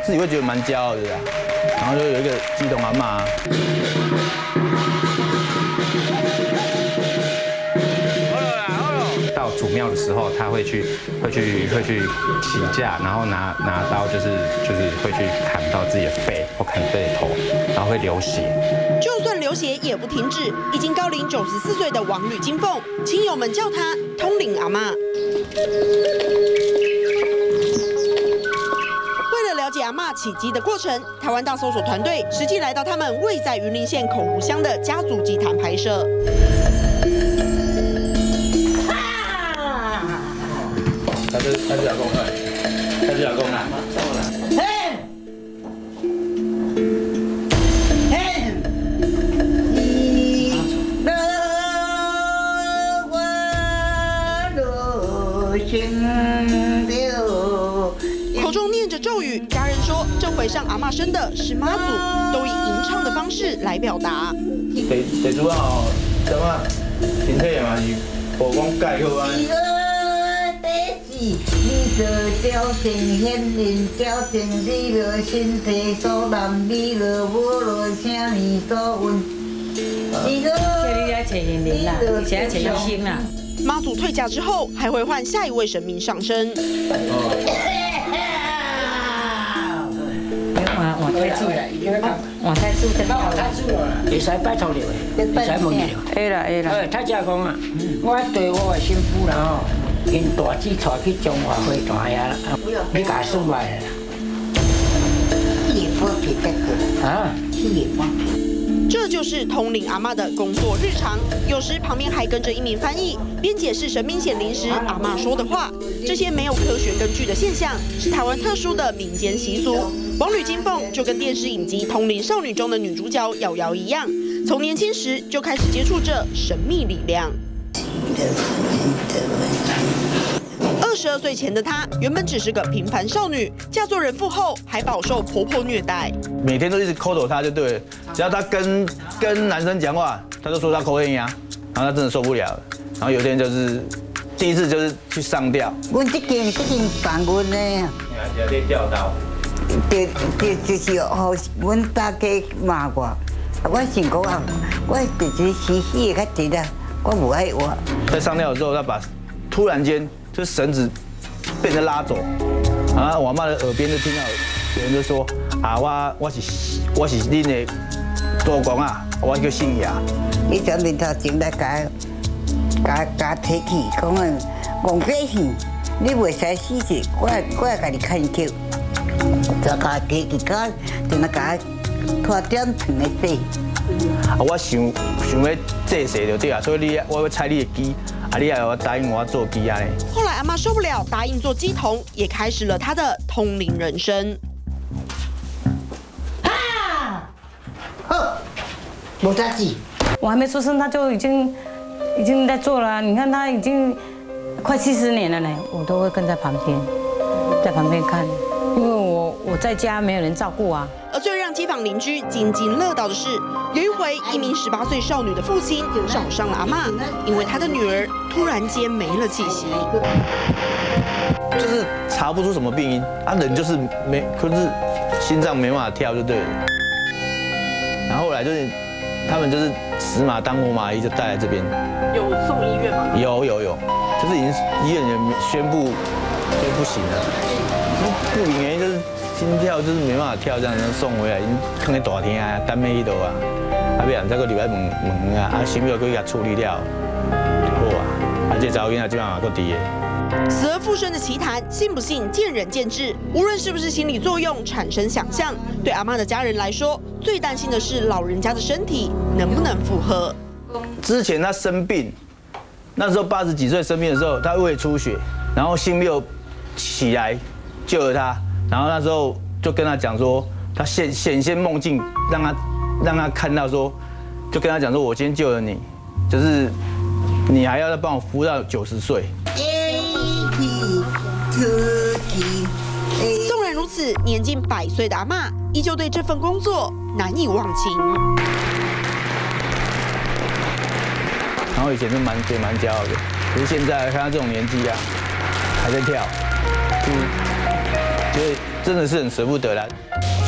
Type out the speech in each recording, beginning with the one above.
自己会觉得蛮骄傲的啦。然后就有一个基隆阿嬷。 到祖庙的时候，他会去起驾，然后拿刀就是会去砍到自己的背或砍自己的头，然后会流血。 就算流血也不停止。已经高龄94岁的王吕金凤，亲友们叫她通灵阿嬷。为了了解阿嬷起乩的过程，台湾大搜索团队实际来到他们位在云林县口湖乡的家族祭坛拍摄。 他是阿公啊，他是阿公啊。嘿，嘿，口中念着咒语，家人说这回上阿嬷生的是妈祖，都以吟唱的方式来表达。 地主啊，怎啊，身体嘛是无讲介好啊。 你就调整现人，调整你就身体所难，你就无落啥物所问。叫你来找人灵啦，现在找医生啦。 妈祖退驾之后，还会换下一位神明上身。 换太子啦，换太子得换太子会使拜托了，会使问了。会啦会啦。太子讲啊，我对我的媳妇啦吼。 因大姊带去中华会堂呀，你甲送来啦。 这就是通灵阿嬷的工作日常，有时旁边还跟着一名翻译，边解释神明显灵时阿嬷说的话。这些没有科学根据的现象，是台湾特殊的民间习俗。王吕金凤就跟电视影集《通灵少女》中的女主角瑶瑶一样，从年轻时就开始接触着神秘力量。 22岁前的她，原本只是个平凡少女，嫁做人妇后还饱受婆婆虐待， 每天都一直抠抖她就对了，只要她跟男生讲话，她就说她口音呀，然后她真的受不了了，然后有一天就是第一次就是去上吊， 阮这件放阮的， 也在吊刀， 就是互阮大家骂我，我想讲啊，我就是死的较直啊，我无爱活。 在上吊的时候，她突然间。 就绳子被人拉走，然后我妈的耳边就听到有人就说：“啊，我是恁的祖公啊，我叫姓叶。” 你上面头前来甲提起，讲啊，王飞戏，你袂使死者，我甲你看救，就甲提起甲，就那甲拖点糖来做。 啊，我想要这事就对啊，所以我要踩你的机。 啊！你也要答应我要做鸡啊！ 后来阿嬷受不了，答应做鸡童，也开始了她的通灵人生。 啊！好，无啥子。 我还没出生，他就已经在做了。你看他已经快70年了呢，我都会跟在旁边看，因为我在家没有人照顾啊。 而最让街坊邻居津津乐道的是，有一回，一名18岁少女的父亲找上了阿嬷，因为他的女儿突然间没了气息， 就是查不出什么病因，人就是可是心脏没办法跳就对了。然后后来就是他们就是死马当活马医，就带来这边。 有送医院吗？ 有，就是已经医院也宣布不行了，不明原因就是。 心跳就是没办法跳，这样送回来，已经放在大厅啊，单妹迄度啊，啊，别人再个入来问啊，啊，心药佮伊甲处理了，就好啊。啊，这查某囡仔基本上佮伫的。 死而复生的奇谈，信不信见仁见智。无论是不是心理作用产生想象，对阿嬷的家人来说，最担心的是老人家的身体能不能负荷。 之前他生病，那时候80几岁生病的时候，他胃出血，然后心没起来救了他。 然后那时候就跟他讲说，他显现梦境，让他看到说，就跟他讲说，我今天救了你，就是你还要再帮我服务到90岁。 纵然如此，年近100岁的阿嬷依旧对这份工作难以忘情。 然后以前就蛮骄傲的，可是现在看他这种年纪啊，还在跳，觉得真的是很舍不得啦。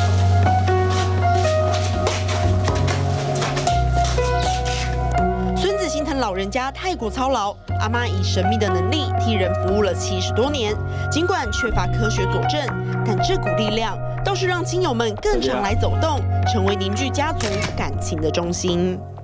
孙子心疼老人家太过操劳，阿嬷以神秘的能力替人服务了70多年。尽管缺乏科学佐证，但这股力量倒是让亲友们更常来走动，成为凝聚家族感情的中心。